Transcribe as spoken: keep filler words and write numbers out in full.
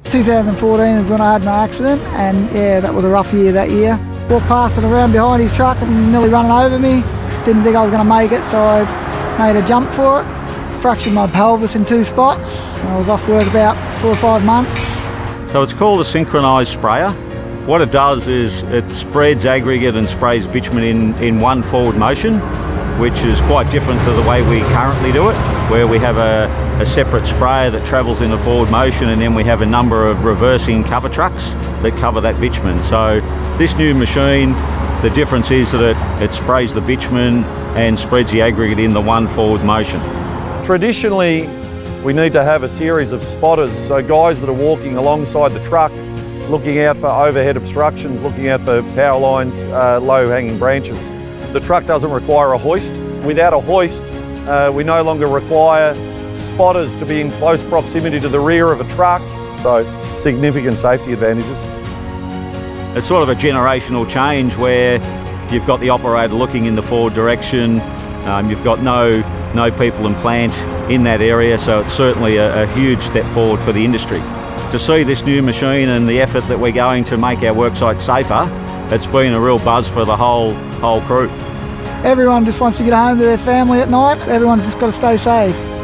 two thousand fourteen is when I had my accident, and yeah, that was a rough year that year. Walked past it around behind his truck and nearly running over me. Didn't think I was going to make it, so I made a jump for it. Fractured my pelvis in two spots. I was off work about four or five months. So it's called a synchronised sprayer. What it does is it spreads aggregate and sprays bitumen in, in one forward motion, which is quite different to the way we currently do it, where we have a, a separate sprayer that travels in a forward motion, and then we have a number of reversing cover trucks that cover that bitumen. So this new machine, the difference is that it, it sprays the bitumen and spreads the aggregate in the one forward motion. Traditionally, we need to have a series of spotters, so guys that are walking alongside the truck, looking out for overhead obstructions, looking out for power lines, uh, low-hanging branches. The truck doesn't require a hoist. Without a hoist, uh, we no longer require spotters to be in close proximity to the rear of a truck, so significant safety advantages. It's sort of a generational change where you've got the operator looking in the forward direction, um, you've got no, no people and plant in that area, so it's certainly a, a huge step forward for the industry. To see this new machine and the effort that we're going to make our worksite safer, it's been a real buzz for the whole, whole crew. Everyone just wants to get home to their family at night. Everyone's just got to stay safe.